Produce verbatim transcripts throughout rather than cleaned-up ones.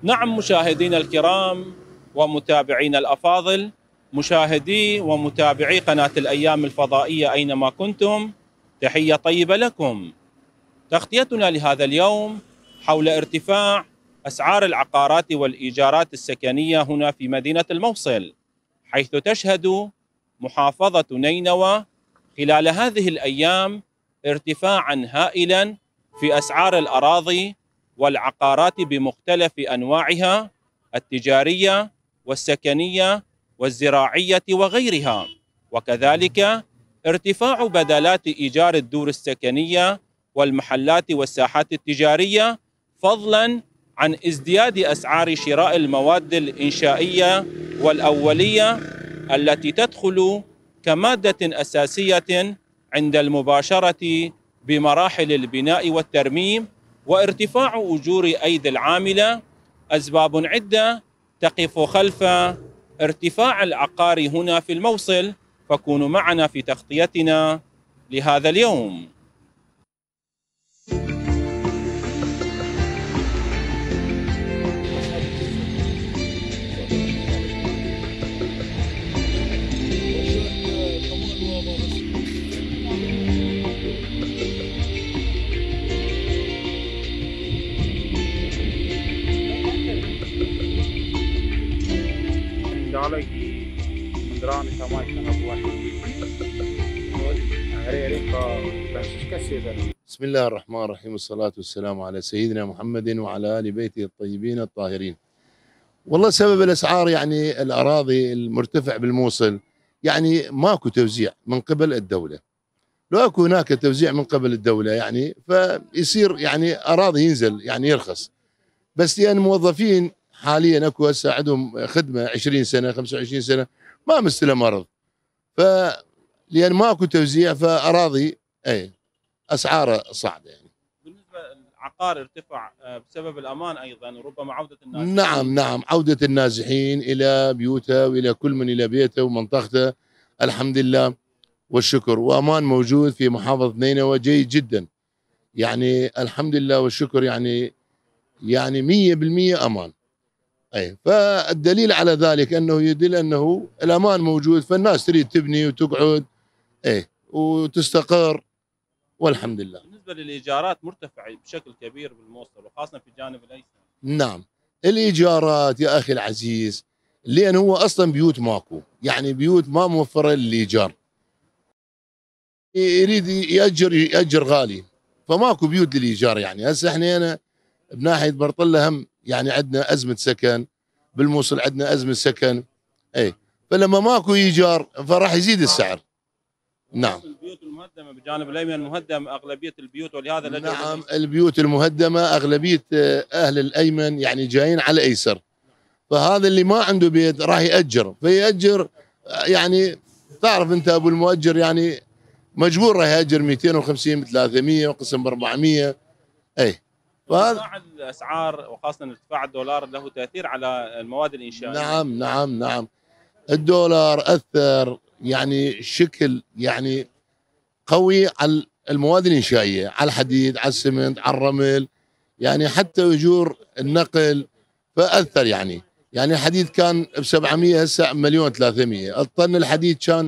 نعم مشاهدينا الكرام ومتابعينا الأفاضل، مشاهدي ومتابعي قناة الأيام الفضائية أينما كنتم، تحية طيبة لكم. تغطيتنا لهذا اليوم حول ارتفاع أسعار العقارات والإيجارات السكنية هنا في مدينة الموصل، حيث تشهد محافظة نينوى خلال هذه الأيام ارتفاعا هائلا في أسعار الأراضي والعقارات بمختلف أنواعها التجارية والسكنية والزراعية وغيرها، وكذلك ارتفاع بدلات إيجار الدور السكنية والمحلات والساحات التجارية، فضلا عن ازدياد أسعار شراء المواد الإنشائية والأولية التي تدخل كمادة أساسية عند المباشرة بمراحل البناء والترميم، وارتفاع أجور أيدي العاملة. أسباب عدة تقف خلف ارتفاع العقار هنا في الموصل، فكونوا معنا في تغطيتنا لهذا اليوم. بسم الله الرحمن الرحيم، والصلاة والسلام على سيدنا محمد وعلى آل بيته الطيبين الطاهرين. والله سبب الأسعار يعني الأراضي المرتفع بالموصل، يعني ماكو توزيع من قبل الدولة. لو اكو هناك توزيع من قبل الدولة يعني فيصير يعني أراضي ينزل يعني يرخص، بس لأن موظفين حاليا اكو هسه عندهم خدمة عشرين سنة خمسة وعشرين سنة ما مستلم أرض، فلأن ماكو توزيع فأراضي اي اسعاره صعبه يعني. بالنسبه للعقار ارتفع بسبب الامان ايضا وربما عوده النازحين. نعم نعم عوده النازحين الى بيوتها والى كل من الى بيته ومنطقته، الحمد لله والشكر، وامان موجود في محافظه نينوى جيد جدا، يعني الحمد لله والشكر، يعني يعني مية بالمية امان. اي فالدليل على ذلك انه يدل انه الامان موجود، فالناس تريد تبني وتقعد اي وتستقر والحمد لله. بالنسبه للايجارات مرتفعه بشكل كبير بالموصل وخاصه في الجانب الايسر. نعم الايجارات يا اخي العزيز، لان هو اصلا بيوت ماكو، يعني بيوت ما موفره للايجار، يريد ياجر ياجر غالي، فماكو بيوت للايجار. يعني هسه احنا هنا بناحيه برطله هم يعني عندنا ازمه سكن، بالموصل عندنا ازمه سكن، اي فلما ماكو ايجار فراح يزيد السعر. نعم البيوت المهدمه بالجانب الايمن مهدم اغلبيه البيوت، ولهذا لجأوا. نعم البيوت المهدمه اغلبيه اهل الايمن يعني جايين على الايسر، فهذا اللي ما عنده بيت راح يأجر، فيأجر يعني تعرف انت ابو المؤجر يعني مجبور راح يأجر مئتين وخمسين ثلاثمية وقسم ب أربعمية. اي ارتفاع الاسعار وخاصه ارتفاع الدولار له تاثير على المواد الانشائيه. نعم نعم نعم الدولار اثر يعني شكل يعني قوي على المواد الانشائيه، على الحديد، على السمنت، على الرمل، يعني حتى اجور النقل فاثر. يعني يعني الحديد كان ب سبعمية هسه مليون ثلاثمية، الطن الحديد كان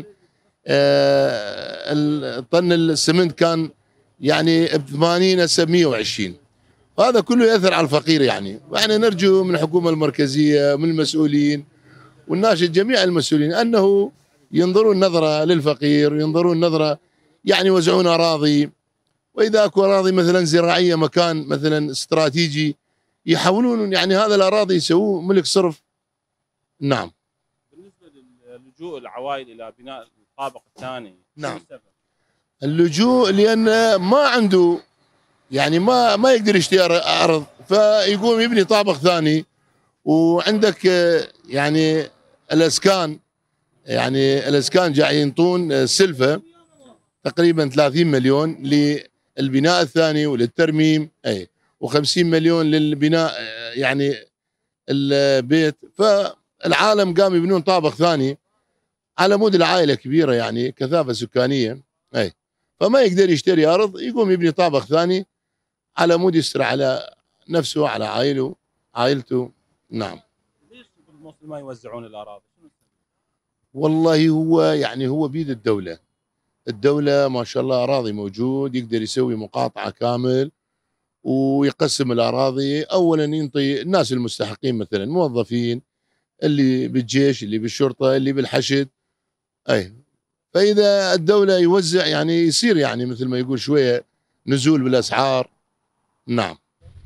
آه الطن السمنت كان يعني ب ثمانين هسه ب مية وعشرين، وهذا كله ياثر على الفقير. يعني واحنا نرجو من الحكومه المركزيه من المسؤولين والناشد جميع المسؤولين انه ينظرون نظره للفقير، وينظرون نظره يعني يوزعون اراضي، واذا اكو اراضي مثلا زراعيه مكان مثلا استراتيجي يحولون يعني هذا الاراضي يسووه ملك صرف. نعم. بالنسبه للجوء العوائل الى بناء الطابق الثاني، نعم اللجوء لان ما عنده يعني ما ما يقدر يشتري ارض، فيقوم يبني طابق ثاني. وعندك يعني الاسكان، يعني الاسكان جاي ينطون سلفه تقريبا ثلاثين مليون للبناء الثاني وللترميم، اي و50 مليون للبناء يعني البيت، فالعالم قام يبنون طابق ثاني على مود العائله كبيره يعني كثافه سكانيه، اي فما يقدر يشتري ارض، يقوم يبني طابق ثاني على مود يستر على نفسه على عائله عائلته. نعم. ليش بالموصل ما يوزعون الاراضي؟ والله هو يعني هو بيد الدولة. الدولة ما شاء الله أراضي موجود، يقدر يسوي مقاطعة كامل ويقسم الأراضي. أولا ينطي الناس المستحقين، مثلا موظفين اللي بالجيش، اللي بالشرطة، اللي بالحشد، أي. فإذا الدولة يوزع يعني يصير يعني مثل ما يقول شوية نزول بالأسعار. نعم.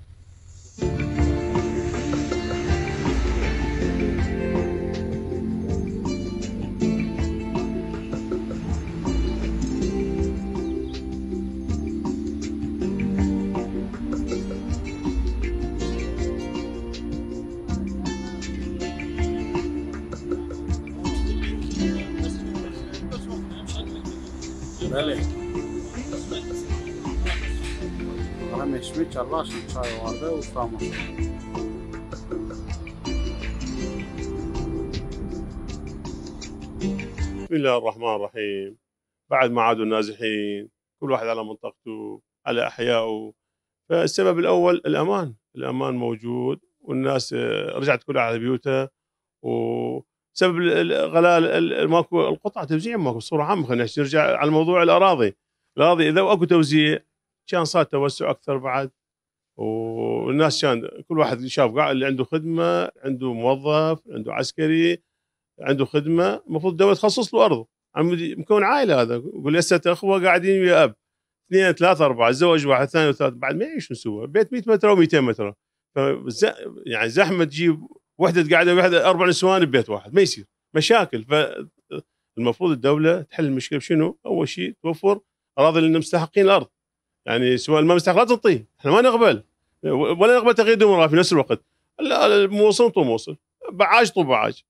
بله أنا مشمي الله عشان شاي وارده وفامه. بسم الله الرحمن الرحيم. بعد ما عادوا النازحين كل واحد على منطقته على أحيائه، فالسبب الأول الأمان. الأمان موجود والناس رجعت كلها على بيوتها، وسبب الغلاء ماكو القطع توزيع ماكو بصورة عامة. خلينا نرجع على موضوع الأراضي. الأراضي إذا اكو توزيع كان صار توسع أكثر بعد، والناس كان كل واحد شاف قاعد اللي عنده خدمة، عنده موظف، عنده عسكري، عنده خدمه، المفروض الدوله تخصص له ارض. مكون عائله هذا، يقول هسه اخوه قاعدين ويا اب اثنين ثلاثه اربعه، تزوج واحد ثاني وثالث، بعد ما يعيش نسوى بيت مئة متر او مئتين متر. فز يعني زحمه تجيب وحده قاعده وحده اربع نسوان ببيت واحد، ما يصير مشاكل. فالمفروض الدوله تحل المشكله بشنو؟ اول شيء توفر اراضي للمستحقين الارض، يعني سواء ما مستحق لا تعطيه، احنا ما نقبل ولا نقبل تغيير ديموغرافي في نفس الوقت. الموصل طو موصل، بعاج طو بعاج.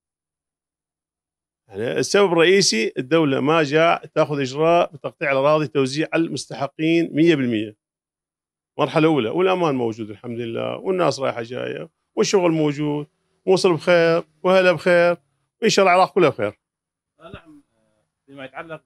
يعني السبب الرئيسي الدولة ما جاء تاخذ إجراء بتقطيع الأراضي، توزيع على المستحقين مئة بالمئة. مرحلة أولى، والأمان موجود الحمد لله، والناس رايحة جاية، والشغل موجود، موصل بخير وهلا بخير، وإن شاء الله العراق كلها بخير. نعم. فيما يتعلق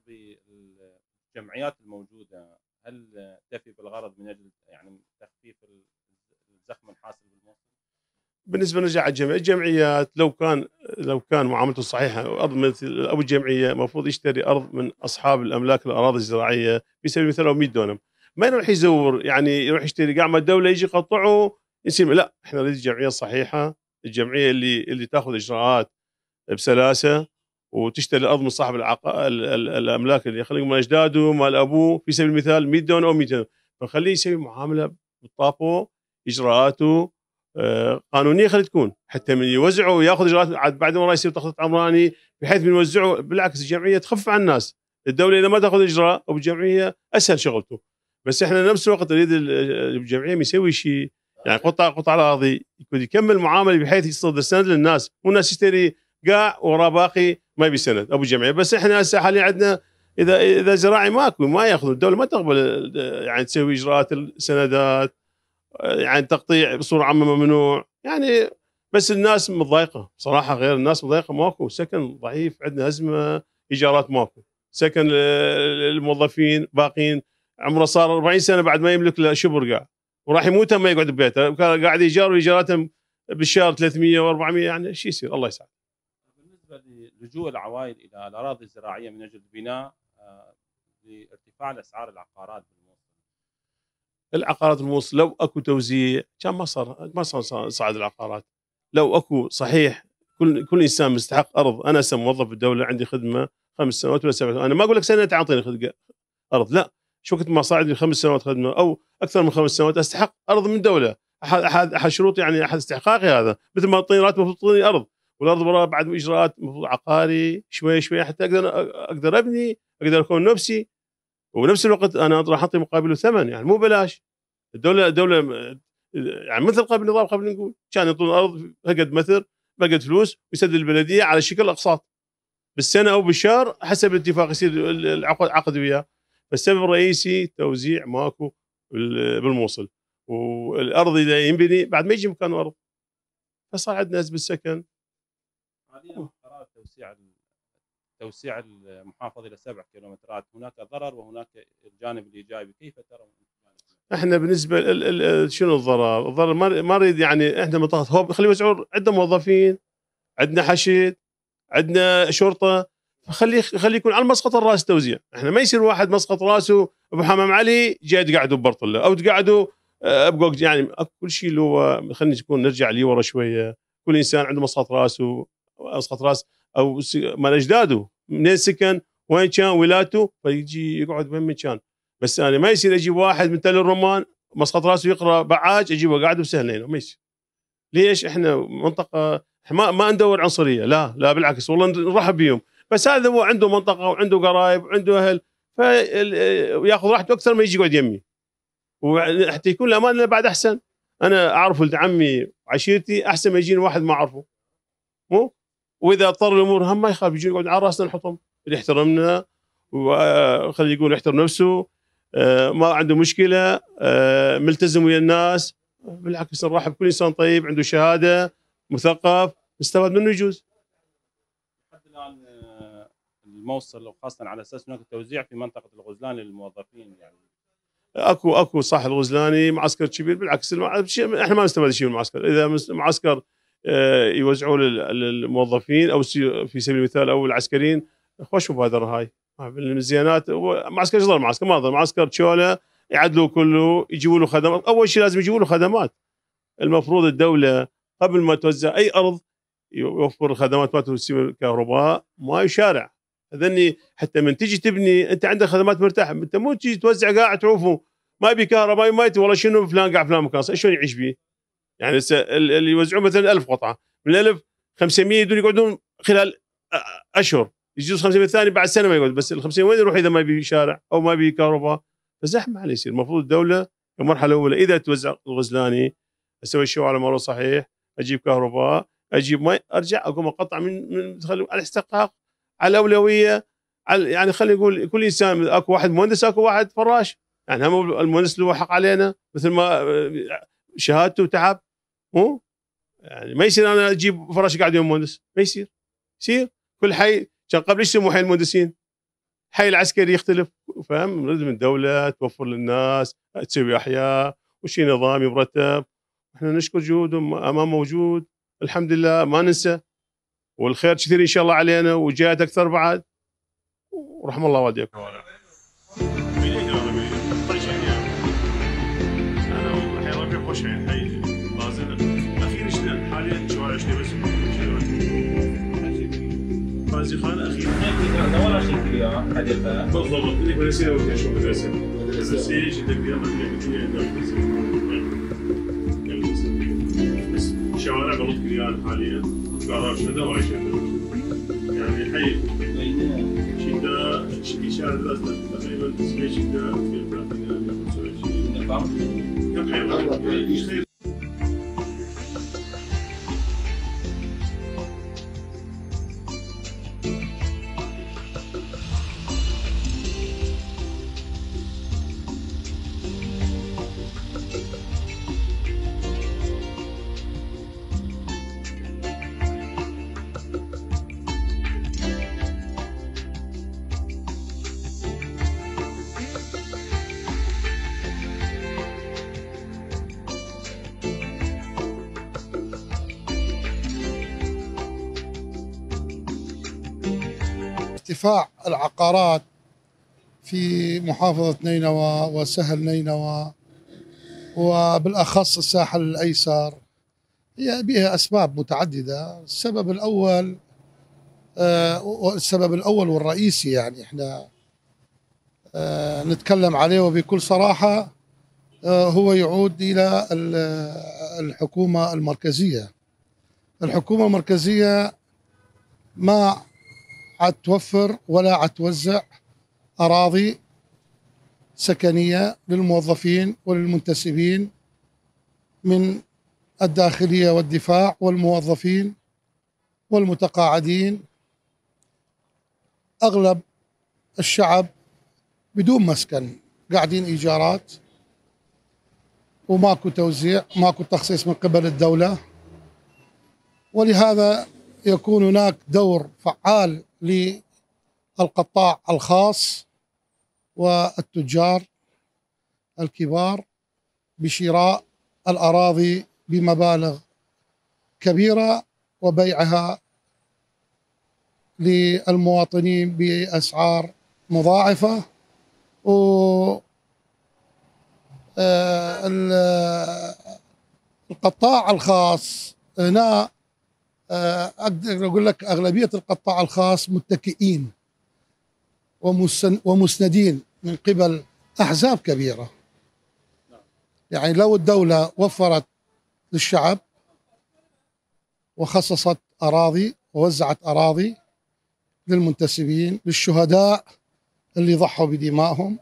بالجمعيات الموجودة، هل تفي بالغرض من أجل يعني تخفيف الزخم الحاصل بالموصل؟ بالنسبه نرجع على الجمعيات، الجمعيات لو كان لو كان معاملته صحيحه، ارض مثل ابو الجمعيه المفروض يشتري ارض من اصحاب الاملاك الاراضي الزراعيه بسبيل المثال او مئة دونم، ما يروح يزور يعني يروح يشتري قاع ما الدوله يجي يقطعه يصير. لا، احنا نريد الجمعيه الصحيحه، الجمعيه اللي اللي تاخذ اجراءات بسلاسه وتشتري الارض من صاحب العق... ال... ال... الاملاك اللي خلينا مال اجداده مال ابوه في سبيل المثال مئة دونم او مئتين، فخليه يسوي معامله بالطابو، اجراءاته آه قانونيه خلي تكون، حتى من يوزعوا وياخذ اجراءات بعد ما يصير تخطيط عمراني، بحيث من يوزعوا بالعكس الجمعيه تخف على الناس. الدوله اذا ما تاخذ اجراء او الجمعيه اسهل شغلته، بس احنا نفس الوقت نريد الجمعيه يسوي شيء، يعني قطع قطع الاراضي يكون يكمل معامله بحيث يصدر سند للناس، والناس يشتري قاع وراه باقي ما يبي سند ابو الجمعيه. بس احنا هسه حاليا عندنا اذا اذا زراعي ماكو ما ياخذ، الدوله ما تقبل يعني تسوي اجراءات السندات، يعني تقطيع بصوره عامه ممنوع يعني. بس الناس متضايقه صراحه، غير الناس متضايقه، ماكو سكن ضعيف، عندنا ازمه ايجارات، ماكو سكن، الموظفين باقين عمره صار أربعين سنه بعد ما يملك له شبر قاع، وراح يموت ما يقعد ببيته، كان قاعد ايجار وايجارات بالشهر ثلاثمئة و400، يعني شو يصير؟ الله يسعد. بالنسبه للجوء العوائل الى الاراضي الزراعيه من اجل البناء لارتفاع الاسعار العقارات بالموصل، العقارات الموصل لو اكو توزيع كان ما صار ما صار صعد العقارات. لو اكو صحيح كل كل انسان مستحق ارض، انا هسه موظف بالدوله عندي خدمه خمس سنوات ولا سبع سنوات، انا ما اقول لك سنه تعطيني ارض، لا، شو وقت ما صعد لي خمس سنوات خدمه او اكثر من خمس سنوات استحق ارض من الدوله. احد احد احد شروط يعني احد استحقاقي هذا، مثل ما تعطيني راتب المفروض تعطيني ارض، والارض وراها بعد اجراءات المفروض عقاري شوي شوي حتى اقدر اقدر ابني، اقدر اكون نفسي، وبنفس الوقت انا راح اعطي مقابله ثمن، يعني مو بلاش. الدوله الدوله يعني مثل قبل نظام قبل نقول كان يعطون ارض هقد مثل بقد فلوس ويسدد البلديه على شكل اقساط بالسنه او بالشهر حسب الاتفاق يصير العقد عقد وياه. فالسبب الرئيسي توزيع ماكو بالموصل، والارض اذا ينبني بعد ما يجي مكان ارض، فصار عندنا ازمه سكن. حاليا قرار توسيع توسيع المحافظه الى سبع كيلومترات، هناك ضرر وهناك الجانب الايجابي، كيف ترى؟ احنا بالنسبه ال ال شنو الضرر؟ الضرر ما نريد يعني احنا منطقه هوب خلي يوزعون، عندنا موظفين، عندنا حشد، عندنا شرطه، خلي خلي يكون على مسقط الراس توزيع. احنا ما يصير واحد مسقط راسه ابو حمام علي جاي تقعدوا ببرطله او تقعدوا ابقوا، يعني كل شيء اللي هو خلينا نكون نرجع لي ورا شويه. كل انسان عنده مسقط راسه، مسقط راس او مال اجداده، منين سكن، وين كان ولاته، فيجي يقعد وين ما كان. بس انا ما يصير اجيب واحد من تل الرمان مسقط راسه يقرا بعاج اجيبه قاعد وسهل، ما يصير. ليش؟ احنا منطقه ما ما ندور عنصريه، لا لا بالعكس والله نرحب بهم، بس هذا هو عنده منطقه وعنده قرايب وعنده اهل فياخذ راحته اكثر ما يجي يقعد يمي، وحتى يكون الامان بعد احسن. انا اعرف ولد عمي وعشيرتي احسن ما يجيني واحد ما اعرفه، مو واذا اضطر الامور هم ما يخاف يجي يقعد على راسنا نحطهم، اللي يحترمنا وخلي يقول يحترم نفسه، ما عنده مشكله، ملتزم ويا الناس، بالعكس نرحب كل انسان طيب عنده شهاده مثقف نستفاد منه يجوز. لحد الان الموصل وخاصه على اساس هناك التوزيع في منطقه الغزلان للموظفين، يعني اكو اكو صح الغزلاني معسكر كبير، بالعكس احنا ما نستفاد شيء من المعسكر. اذا معسكر يوزعوه للموظفين او في سبيل المثال او العسكريين، خوش مبادره هاي من الزيانات. معسكر ظل معسكر ما ظل معسكر تشوله يعدلوا كله، يجيبوا له خدمات. اول شيء لازم يجيبوا له خدمات. المفروض الدوله قبل ما توزع اي ارض يوفر الخدمات مالته، الكهرباء، ماء، شارع. هذني حتى من تجي تبني انت عندك خدمات مرتاح، انت مو تجي توزع قاعد تعوفه ما بي كهرباء ما والله شنو فلان قاعد فلان مكان، شلون يعيش بيه؟ يعني اللي يوزعون مثلا ألف قطعه، من ألف خمسمية يدون يقعدون خلال اشهر، يجوز خمسمية الثاني بعد سنه ما يقعد، بس ال خمسمية وين يروح اذا ما بي شارع او ما بي كهرباء؟ فزحمه عليه يصير. المفروض الدوله المرحله الاولى اذا توزع الغزلاني اسوي الشوارع على مرور صحيح، اجيب كهرباء، اجيب ماء، ارجع اقوم اقطع من من على الاستحقاق، على الاولويه، على يعني خلينا نقول كل انسان، اكو واحد مهندس اكو واحد فراش، يعني هم المهندس له حق علينا مثل ما شهادته وتعب، مو يعني ما يصير انا اجيب فراش قاعد يوم مهندس، ما يصير. يصير كل حي كان قبل ايش يسموا حي المهندسين؟ حي العسكري يختلف، فاهم؟ نريد من الدوله توفر للناس، تسوي احياء وشي نظامي مرتب. احنا نشكر جهودهم، امام موجود الحمد لله، ما ننسى، والخير كثير ان شاء الله علينا وجاءت اكثر بعد، ورحم الله والديكم. انا الحين ربي خوش عين حي لازم اخير شلون حاليا شوارع شنو بس فازي خان اخير هذا ولا شيء كبير حديقه بالضبط. اللي مدرسه ولا شو مدرسه مدرسه ايش اللي فيها بس شوارع بلط كريان حاليا قرار شنو ولا شيء يعني حي شده اشاره لازم تقريبا اسمه شده في ثلاثين كم حي ارتفاع العقارات في محافظة نينوى وسهل نينوى وبالأخص الساحل الأيسر هي بها أسباب متعددة. السبب الأول آه السبب الأول والرئيسي يعني احنا آه نتكلم عليه وبكل صراحة آه هو يعود إلى الحكومة المركزية. الحكومة المركزية ما عاد توفر ولا عاد توزع أراضي سكنية للموظفين وللمنتسبين من الداخلية والدفاع والموظفين والمتقاعدين. أغلب الشعب بدون مسكن، قاعدين إيجارات وماكو توزيع، ماكو تخصيص من قبل الدولة، ولهذا يكون هناك دور فعال للقطاع الخاص والتجار الكبار بشراء الأراضي بمبالغ كبيرة وبيعها للمواطنين بأسعار مضاعفة. و القطاع الخاص هنا أقدر أقول لك أغلبية القطاع الخاص متكئين ومسندين من قبل أحزاب كبيرة. يعني لو الدولة وفرت للشعب وخصصت أراضي ووزعت أراضي للمنتسبين للشهداء اللي ضحوا بدمائهم،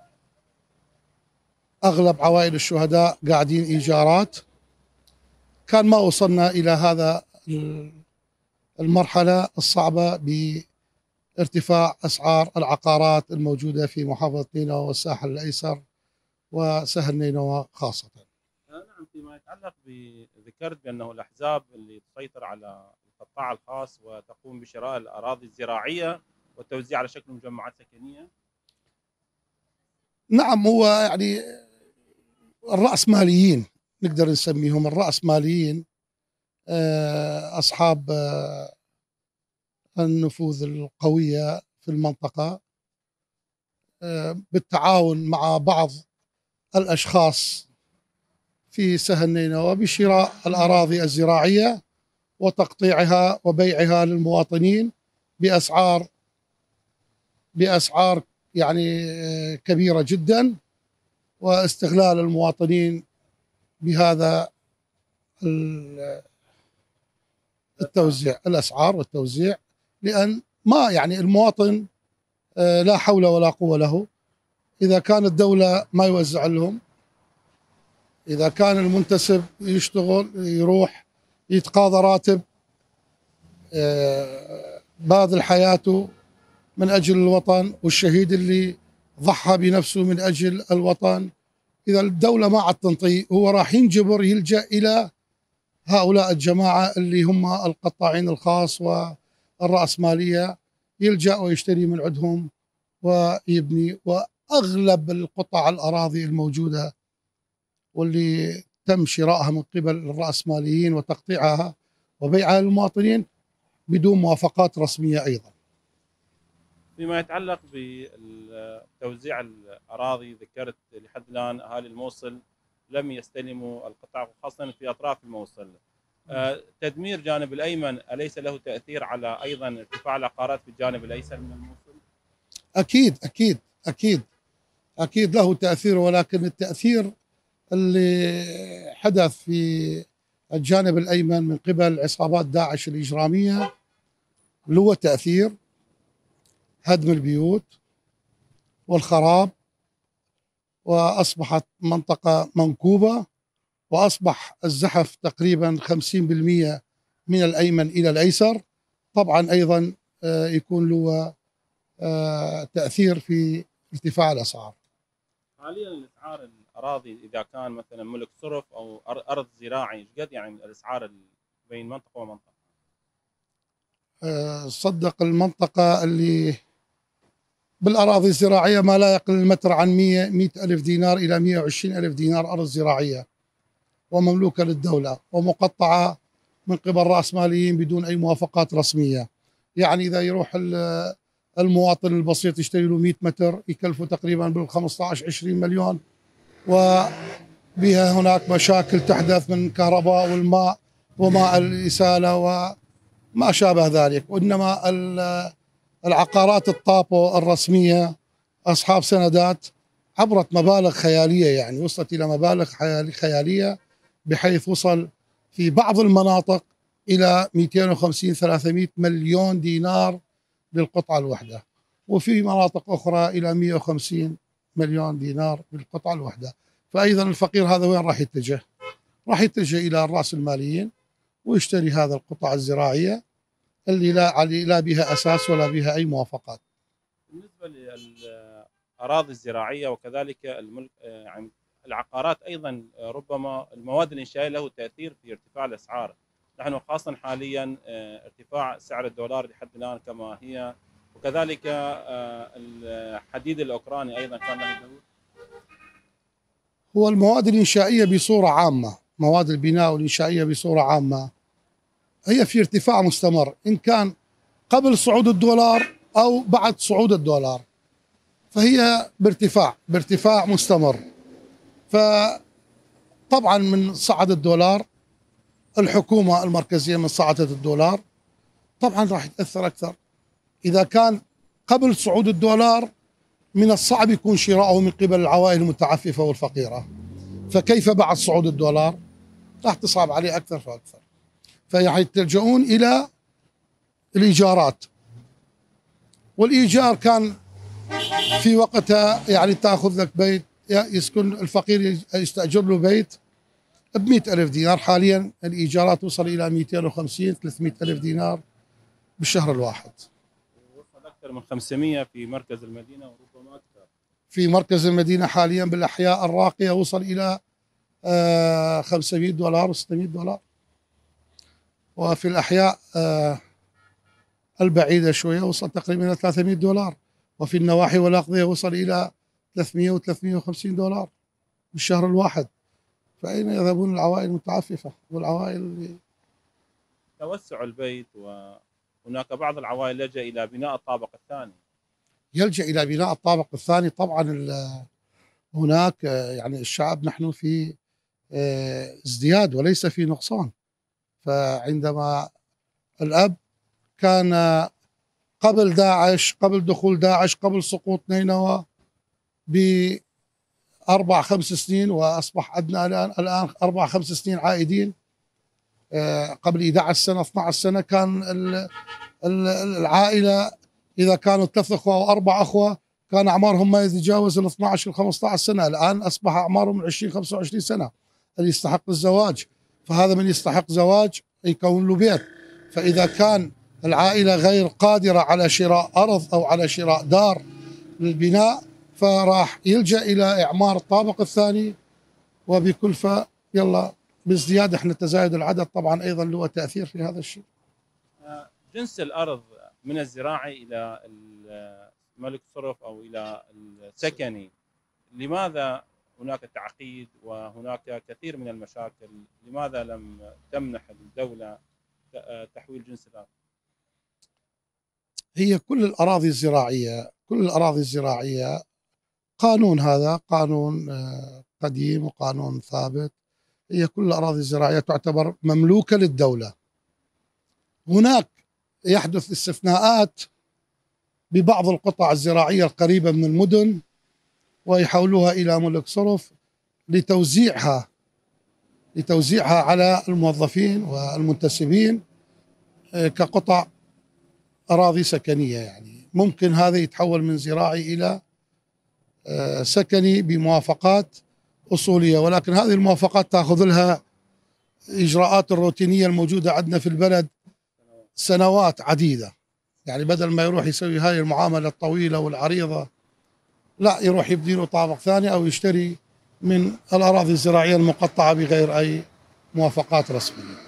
أغلب عوائل الشهداء قاعدين إيجارات، كان ما وصلنا إلى هذا المرحلة الصعبة بارتفاع أسعار العقارات الموجودة في محافظة نينوى والساحل الأيسر وسهل نينوى خاصة. نعم، فيما يتعلق بذكرت بأنه الأحزاب اللي تسيطر على القطاع الخاص وتقوم بشراء الأراضي الزراعية والتوزيع على شكل مجمعات سكنية. نعم، هو يعني الرأسماليين نقدر نسميهم الرأسماليين، أصحاب النفوذ القوية في المنطقة بالتعاون مع بعض الأشخاص في سهل نينوى بشراء الأراضي الزراعية وتقطيعها وبيعها للمواطنين بأسعار بأسعار يعني كبيرة جدا، واستغلال المواطنين بهذا التوزيع الأسعار والتوزيع، لأن ما يعني المواطن لا حول ولا قوة له إذا كانت الدولة ما يوزع لهم، إذا كان المنتسب يشتغل يروح يتقاضى راتب باذل حياته من أجل الوطن، والشهيد اللي ضحى بنفسه من أجل الوطن، إذا الدولة ما عاد تنطيه هو راح ينجبر يلجأ إلى هؤلاء الجماعة اللي هم القطاعين الخاص والرأسمالية، يلجأ ويشتري من عندهم ويبني. وأغلب القطع الأراضي الموجودة واللي تم شرائها من قبل الرأسماليين وتقطيعها وبيعها للمواطنين بدون موافقات رسمية أيضا. فيما يتعلق بتوزيع الأراضي، ذكرت لحد الآن أهالي الموصل لم يستلموا القطع، خاصة في أطراف الموصل. تدمير جانب الأيمن أليس له تأثير على أيضا ارتفاع العقارات في الجانب الأيسر من الموصل؟ أكيد أكيد أكيد أكيد له تأثير، ولكن التأثير اللي حدث في الجانب الأيمن من قبل عصابات داعش الإجرامية له تأثير هدم البيوت والخراب، وأصبحت منطقة منكوبة، وأصبح الزحف تقريبا خمسين بالمئة من الأيمن إلى الأيسر. طبعا أيضا يكون له تأثير في ارتفاع الأسعار. حاليا الأسعار الأراضي إذا كان مثلا ملك صرف أو أرض زراعي، ايش قد يعني الأسعار بين منطقة ومنطقة؟ صدق المنطقة اللي بالأراضي الزراعية ما لا يقل المتر عن مئة مئة ألف دينار إلى مئة وعشرين ألف دينار أرض زراعية، ومملوكة للدولة ومقطعة من قبل رأسماليين بدون أي موافقات رسمية. يعني إذا يروح المواطن البسيط يشتري له مئة متر يكلفه تقريبا بال خمسة عشر عشرين مليون، وبها هناك مشاكل تحدث من كهرباء والماء وماء الإسالة وما شابه ذلك. وإنما العقارات الطابو الرسمية أصحاب سندات عبرت مبالغ خيالية، يعني وصلت إلى مبالغ خيالية، بحيث وصل في بعض المناطق إلى مئتين وخمسين ثلاثمئة مليون دينار للقطعة الواحدة، وفي مناطق أخرى إلى مئة وخمسين مليون دينار للقطعة الواحدة. فأيضا الفقير هذا وين راح يتجه؟ راح يتجه إلى الرأس الماليين ويشتري هذا القطع الزراعية اللي لا لا بها أساس ولا بها أي موافقات. بالنسبة للأراضي الزراعية وكذلك الملك يعني العقارات أيضا، ربما المواد الإنشائية له تأثير في ارتفاع الأسعار. نحن خاصة حاليا ارتفاع سعر الدولار لحد الآن كما هي، وكذلك الحديد الأوكراني أيضا كان له دور. هو المواد الإنشائية بصورة عامة، مواد البناء والإنشائية بصورة عامة هي في ارتفاع مستمر، إن كان قبل صعود الدولار أو بعد صعود الدولار، فهي بارتفاع بارتفاع مستمر. فطبعا من صعد الدولار، الحكومة المركزية من صعدت الدولار، طبعا راح يتأثر أكثر. إذا كان قبل صعود الدولار من الصعب يكون شراؤه من قبل العوائل المتعففة والفقيرة، فكيف بعد صعود الدولار؟ راح تصعب عليه أكثر فأكثر. فيعني تلجؤون إلى الإيجارات، والإيجار كان في وقتها يعني تأخذ لك بيت يسكن الفقير يستأجر له بيت ب مئة ألف دينار، حاليا الإيجارات توصل إلى مئتين وخمسين ثلاثمئة ألف دينار بالشهر الواحد. وصل أكثر من خمسمئة في مركز المدينة وربما أكثر. في مركز المدينة حاليا بالأحياء الراقية وصل إلى خمسمئة دولار وستمئة دولار، وفي الأحياء البعيدة شوية وصل تقريبا إلى ثلاثمئة دولار، وفي النواحي والأقضية وصل إلى ثلاثمئة وثلاثمئة وخمسين دولار بالشهر الواحد. فأين يذهبون العوائل المتعففة والعوائل اللي توسع البيت، وهناك بعض العوائل لجأ إلى بناء الطابق الثاني. يلجأ إلى بناء الطابق الثاني. طبعا هناك يعني الشعب نحن في ازدياد وليس في نقصان. فعندما الأب كان قبل داعش، قبل دخول داعش، قبل سقوط نينوى بأربع خمس سنين، وأصبح عندنا الآن الآن أربع خمس سنين عائدين، قبل إحدى عشرة سنة اثنتي عشرة سنة كان العائلة إذا كانوا ثلاث أخوة أو أربع أخوة كان أعمارهم ما يتجاوز ال اثنتي عشرة خمسة عشر سنة، الآن أصبح أعمارهم عشرين خمسة وعشرين سنة. اللي يستحق الزواج، فهذا من يستحق زواج يكون له بيت. فإذا كان العائلة غير قادرة على شراء أرض أو على شراء دار للبناء، فراح يلجأ إلى إعمار الطابق الثاني وبكلفة يلا بازدياد. احنا تزايد العدد طبعا أيضا له تأثير في هذا الشيء. جنس الأرض من الزراعي إلى ملك صرف أو إلى السكني، لماذا هناك تعقيد وهناك كثير من المشاكل؟ لماذا لم تمنح الدولة تحويل جنس الأرض؟ هي كل الأراضي الزراعية كل الأراضي الزراعية قانون، هذا قانون قديم وقانون ثابت. هي كل الأراضي الزراعية تعتبر مملوكة للدولة. هناك يحدث استثناءات ببعض القطع الزراعية القريبة من المدن ويحولوها إلى ملك صرف لتوزيعها لتوزيعها على الموظفين والمنتسبين كقطع أراضي سكنية. يعني ممكن هذا يتحول من زراعي إلى سكني بموافقات أصولية، ولكن هذه الموافقات تأخذ لها إجراءات الروتينية الموجودة عندنا في البلد سنوات عديدة. يعني بدل ما يروح يسوي هاي المعاملة الطويلة والعريضة، لا، يروح يبدي له طابق ثاني أو يشتري من الأراضي الزراعية المقطعة بغير أي موافقات رسمية.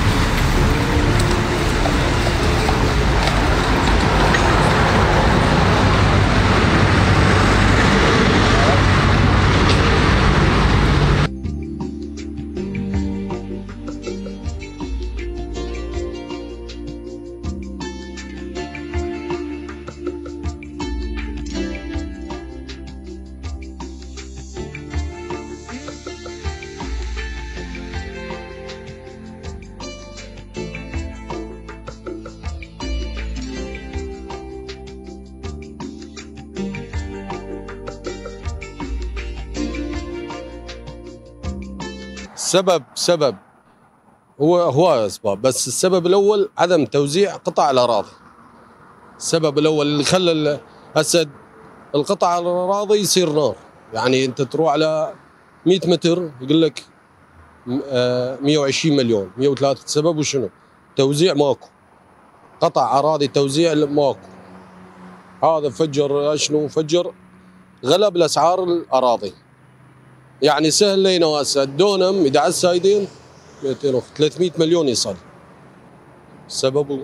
سبب سبب هو هو اسباب، بس السبب الاول عدم توزيع قطع الاراضي. السبب الاول اللي خلى هسه القطع الاراضي يصير نار. يعني انت تروح على مئة متر يقول لك مئة وعشرين مليون مئة وثلاثة. السبب وشنو؟ توزيع ماكو، قطع اراضي توزيع ماكو. هذا فجر شنو فجر غلب الاسعار الاراضي. يعني سهل لينا هسه الدونم احد عشر سايدين ثلاثمئة مليون يصل. السبب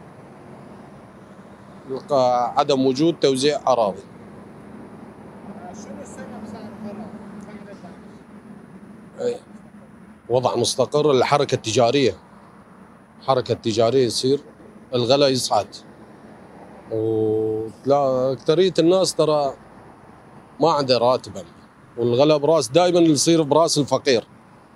عدم وجود توزيع اراضي. شنو السبب صار وضع مستقر الحركة التجارية، الحركة التجارية يصير، الغلا يصعد. ولا أكثرية الناس ترى ما عنده راتب، والغلا براس دائما يصير براس الفقير.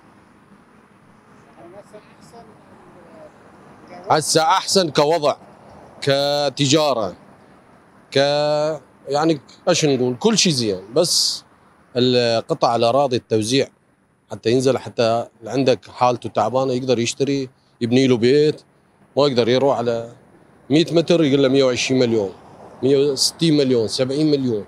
هسه أحسن كوضع، كتجارة، ك يعني ايش نقول، كل شيء زين، بس القطع الأراضي التوزيع حتى ينزل، حتى عندك حالته تعبانة يقدر يشتري يبني له بيت، ما يقدر يروح على مئة متر يقول له مئة وعشرين مليون، مئة وستين مليون، سبعين مليون.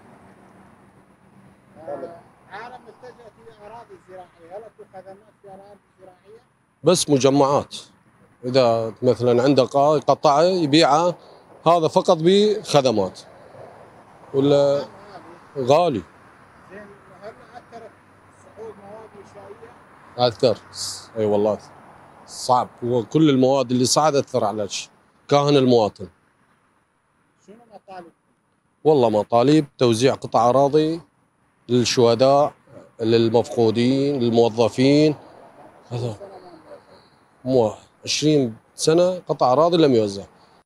عالم اتجه في اراضي زراعيه، هل اكو خدمات في اراضي زراعيه؟ بس مجمعات، اذا مثلا عنده قطعه يبيعها، هذا فقط بخدمات، ولا غالي. زين، هل اثرت صعود مواد انشائيه؟ اثر، اي والله صعب، وكل المواد اللي صعد اثر على كاهن المواطن. شنو مطالب؟ والله مطالب توزيع قطع اراضي للشهداء، للمفقودين، للموظفين. هذا مو عشرين سنه قطع اراضي لم يوزع.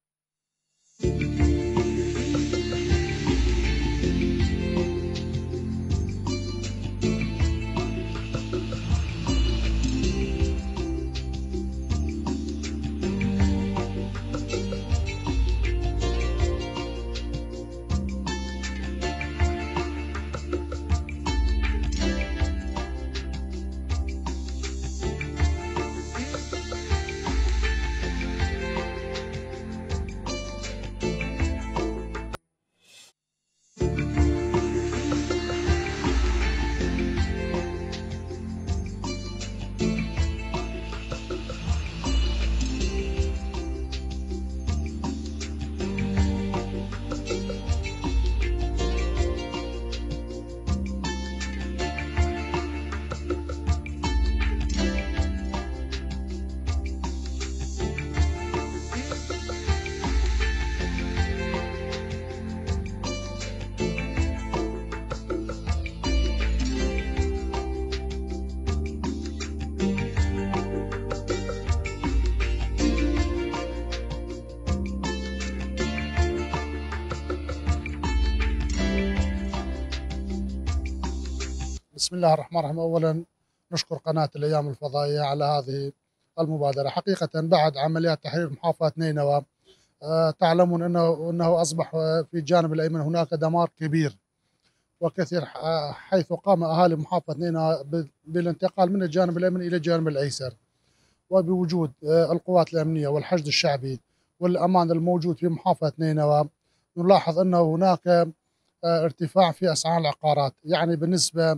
بسم الله الرحمن الرحيم. أولا نشكر قناة الأيام الفضائية على هذه المبادرة. حقيقة بعد عمليات تحرير محافظة نينوى أه تعلمون أنه, أنه أصبح في الجانب الأيمن هناك دمار كبير وكثير، حيث قام أهالي محافظة نينوى بالانتقال من الجانب الأيمن إلى الجانب الأيسر، وبوجود القوات الأمنية والحشد الشعبي والأمان الموجود في محافظة نينوى نلاحظ أنه هناك ارتفاع في أسعار العقارات. يعني بالنسبة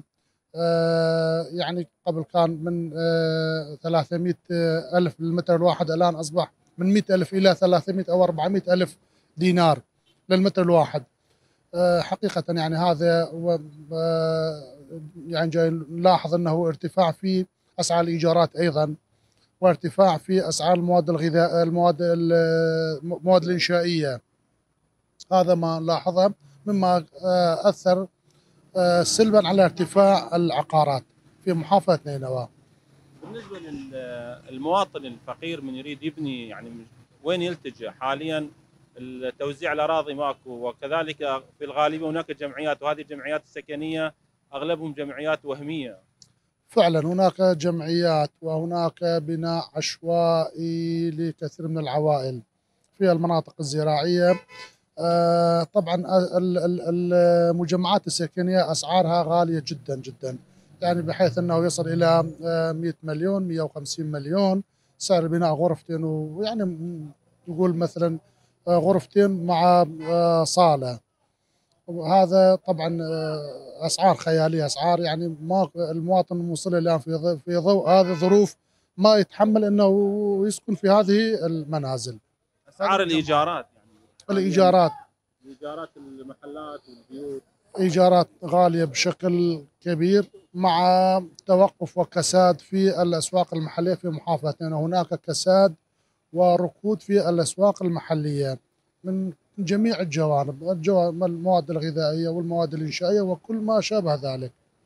يعني قبل كان من ثلاثمئة ألف للمتر الواحد، الآن أصبح من مئة ألف إلى ثلاثمئة أو أربعمئة ألف دينار للمتر الواحد. حقيقة يعني هذا يعني جاي نلاحظ أنه ارتفاع في أسعار الإيجارات أيضا، وارتفاع في أسعار المواد الغذاء المواد المواد الإنشائية. هذا ما نلاحظه مما أثر سلبا على ارتفاع العقارات في محافظة نينوى. بالنسبة للمواطن الفقير من يريد يبني، يعني وين يلتجئ حاليا؟ التوزيع الأراضي ماكو، وكذلك في الغالبية هناك جمعيات، وهذه الجمعيات السكنية أغلبهم جمعيات وهمية. فعلا هناك جمعيات وهناك بناء عشوائي لكثير من العوائل في المناطق الزراعية. آه طبعا المجمعات السكنية أسعارها غالية جدا جدا، يعني بحيث أنه يصل إلى مئة مليون، مئة وخمسين مليون سعر بناء غرفتين، ويعني نقول مثلا غرفتين مع صالة. وهذا طبعا أسعار خيالية، أسعار يعني ما المواطن الموصل الآن في في ضوء هذه الظروف ما يتحمل أنه يسكن في هذه المنازل. أسعار الإيجارات، يعني الإيجارات إيجارات المحلات والبيوت إيجارات غالية بشكل كبير، مع توقف وكساد في الأسواق المحلية في محافظة نينوى. هناك كساد وركود في الأسواق المحلية من جميع الجوانب، المواد الغذائية والمواد الإنشائية وكل ما شابه ذلك.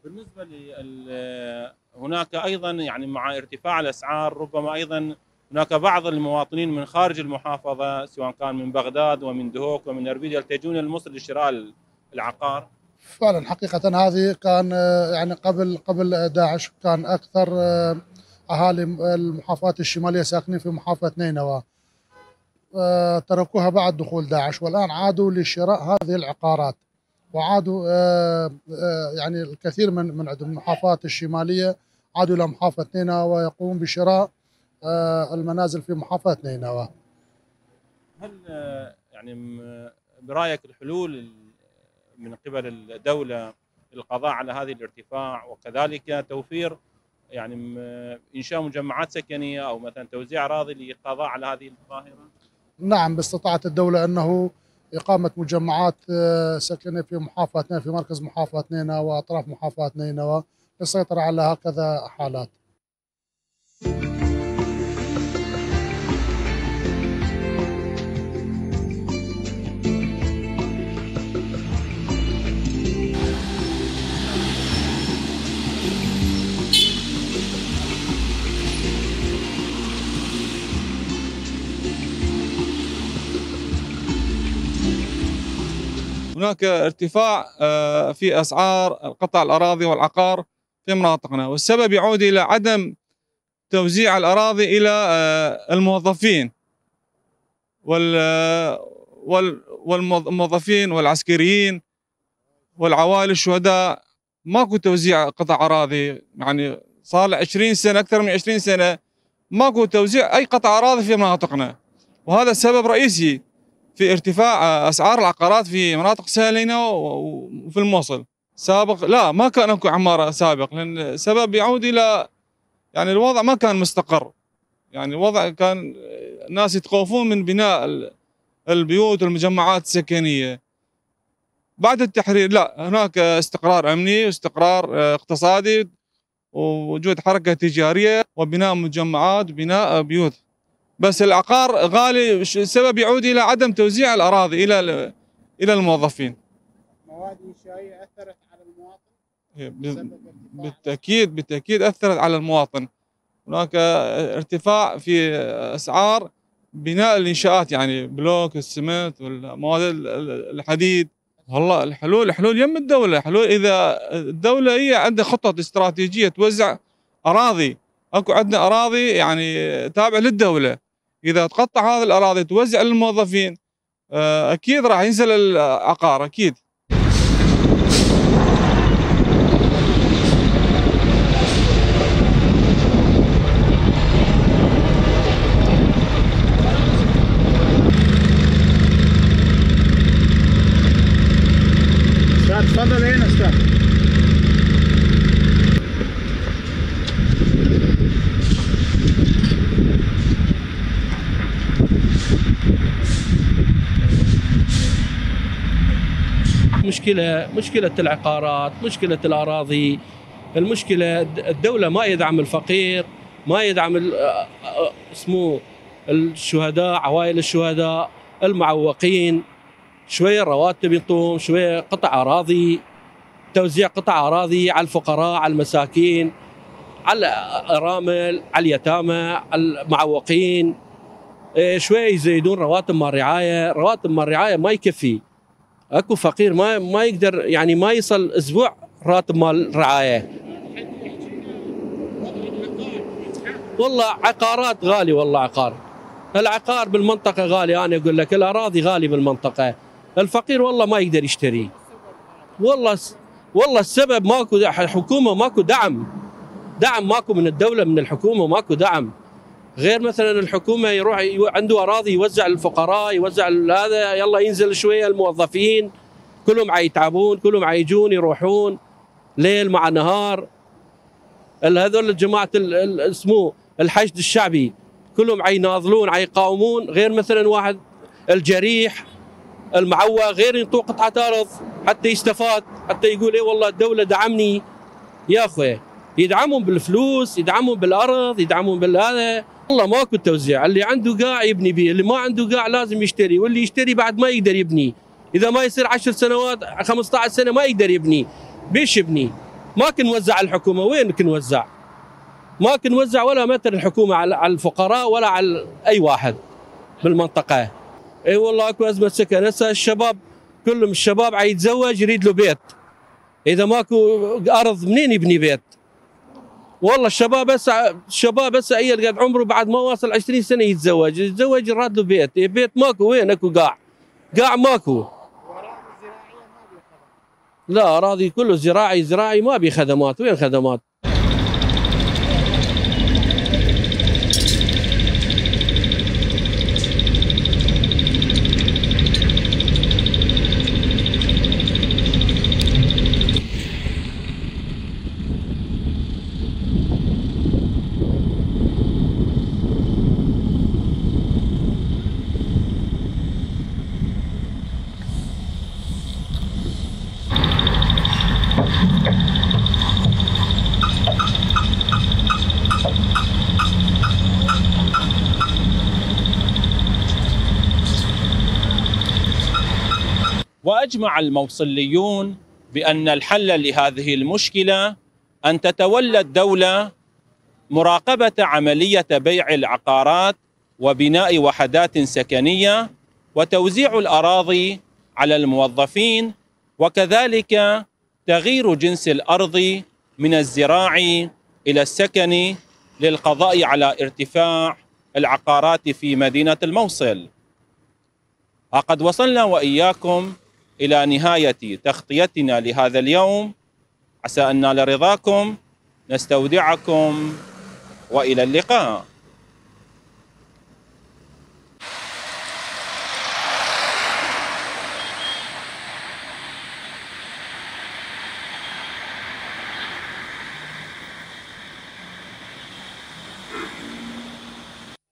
بالنسبه ل هناك ايضا يعني مع ارتفاع الاسعار ربما ايضا هناك بعض المواطنين من خارج المحافظه سواء كان من بغداد ومن دهوك ومن اربيل يلتجون لمصر لشراء العقار. فعلا حقيقه هذه كان يعني قبل قبل داعش كان اكثر اهالي المحافظات الشماليه ساكنين في محافظه نينوى، تركوها بعد دخول داعش والان عادوا لشراء هذه العقارات، وعادوا يعني الكثير من من المحافظات الشماليه عادوا الى محافظه نينوى ويقومون بشراء المنازل في محافظه نينوى. هل يعني برايك الحلول من قبل الدوله للقضاء على هذه الارتفاع وكذلك توفير يعني انشاء مجمعات سكنيه او مثلا توزيع اراضي للقضاء على هذه الظاهره؟ نعم، باستطاعت الدوله انه اقامه مجمعات سكنيه في محافظه في مركز محافظه نينوى واطراف محافظه نينوى للسيطره على هكذا حالات. هناك ارتفاع في أسعار قطع الأراضي والعقار في مناطقنا، والسبب يعود إلى عدم توزيع الأراضي إلى الموظفين والموظفين والعسكريين والعوائل الشهداء. ماكو توزيع قطع أراضي، يعني صار عشرين سنة أكثر من عشرين سنة ماكو توزيع أي قطع أراضي في مناطقنا، وهذا السبب رئيسي في ارتفاع اسعار العقارات في مناطق سالينة وفي الموصل. سابق لا ما كان اكو عماره سابق، لان السبب يعود الى يعني الوضع ما كان مستقر، يعني الوضع كان الناس يتخوفون من بناء البيوت والمجمعات السكنيه. بعد التحرير لا، هناك استقرار امني واستقرار اقتصادي ووجود حركه تجاريه وبناء مجمعات وبناء بيوت، بس العقار غالي. السبب يعود الى عدم توزيع الاراضي الى الى الموظفين. مواد انشائيه اثرت على المواطن؟ بالتاكيد بالتاكيد اثرت على المواطن. هناك ارتفاع في اسعار بناء الانشاءات، يعني بلوك السمنت والمواد الحديد. والله الحلول الحلول يم الدوله، حلول اذا الدوله هي عندها خطط استراتيجيه توزع اراضي. اكو عندنا اراضي يعني تابعه للدوله، اذا تقطع هذه الاراضي توزع للموظفين اكيد راح ينزل العقار اكيد. استاذ تفضل. هنا استاذ. مشكلة مشكلة العقارات، مشكلة الأراضي، المشكلة الدولة ما يدعم الفقير، ما يدعم اسمه الشهداء، عوائل الشهداء، المعوقين. شوية رواتب ينطوهم، شوية قطع أراضي، توزيع قطع أراضي على الفقراء، على المساكين، على الأرامل، على اليتامى، على المعوقين. شوية يزيدون رواتب مال الرعاية، رواتب مال الرعاية ما يكفي. اكو فقير ما ما يقدر يعني ما يصل اسبوع راتب مال الرعايه. والله عقارات غالي، والله عقار العقار بالمنطقه غالي. انا اقول لك الاراضي غالي بالمنطقه. الفقير والله ما يقدر يشتري. والله والله السبب ماكو حكومه، ماكو دعم دعم ماكو من الدوله، من الحكومه ماكو دعم. غير مثلا الحكومه يروح عنده اراضي يوزع للفقراء، يوزع هذا، يلا ينزل شويه الموظفين كلهم عيتعبون، كلهم عيجون يروحون ليل مع نهار. هذول الجماعه اسمه الحشد الشعبي كلهم عيناضلون عيقاومون. غير مثلا واحد الجريح المعوى غير ينطوه قطعه ارض حتى يستفاد، حتى يقول ايه والله الدوله دعمني. يا اخوي يدعمون بالفلوس، يدعمون بالارض، يدعمون بالهذا. والله ماكو توزيع، اللي عنده قاع يبني بيه، اللي ما عنده قاع لازم يشتري، واللي يشتري بعد ما يقدر يبني. اذا ما يصير عشر سنوات خمسة عشر سنه ما يقدر يبني، بيش يبني؟ ما كنوزع الحكومه، وين كنوزع؟ ما كنوزع ولا متر الحكومه على الفقراء ولا على اي واحد بالمنطقه. اي والله اكو ازمه سكن. هسه الشباب كلهم الشباب عيتزوج يريد له بيت، اذا ماكو ارض منين يبني بيت؟ والله الشباب هسه الشباب هسه اي قد عمره بعد ما واصل عشرين سنه يتزوج، يتزوج يراد له بيت، بيت ماكو. وين اكو؟ قاع قاع ماكو. لا اراضي كله زراعي زراعي ما بي خدمات. وين خدمات؟ وأجمع الموصليون بأن الحل لهذه المشكلة أن تتولى الدولة مراقبة عملية بيع العقارات وبناء وحدات سكنية وتوزيع الأراضي على الموظفين، وكذلك تغيير جنس الأرض من الزراعي إلى السكني للقضاء على ارتفاع العقارات في مدينة الموصل. وقد وصلنا وإياكم إلى نهاية تغطيتنا لهذا اليوم، عسى أن نال رضاكم، نستودعكم وإلى اللقاء.